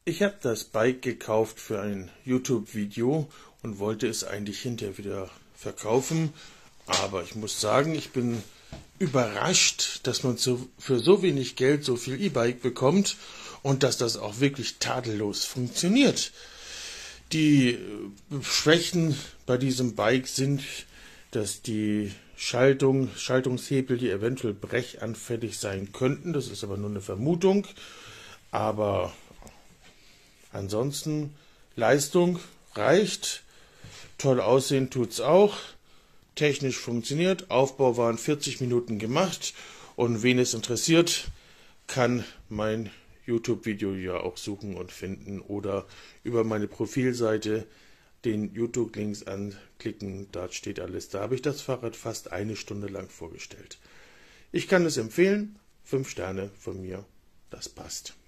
Ich habe das Bike gekauft für ein YouTube-Video und wollte es eigentlich hinterher wieder verkaufen, aber ich muss sagen, ich bin überrascht, dass man für so wenig Geld so viel E-Bike bekommt und dass das auch wirklich tadellos funktioniert. Die Schwächen bei diesem Bike sind, dass die Schaltungshebel, die eventuell brechanfällig sein könnten, das ist aber nur eine Vermutung, aber ansonsten Leistung reicht, toll aussehen tut's auch, technisch funktioniert, Aufbau waren 40 Minuten gemacht und wen es interessiert, kann mein YouTube-Video ja auch suchen und finden oder über meine Profilseite den YouTube-Links anklicken, da steht alles. Da habe ich das Fahrrad fast eine Stunde lang vorgestellt. Ich kann es empfehlen, 5 Sterne von mir, das passt.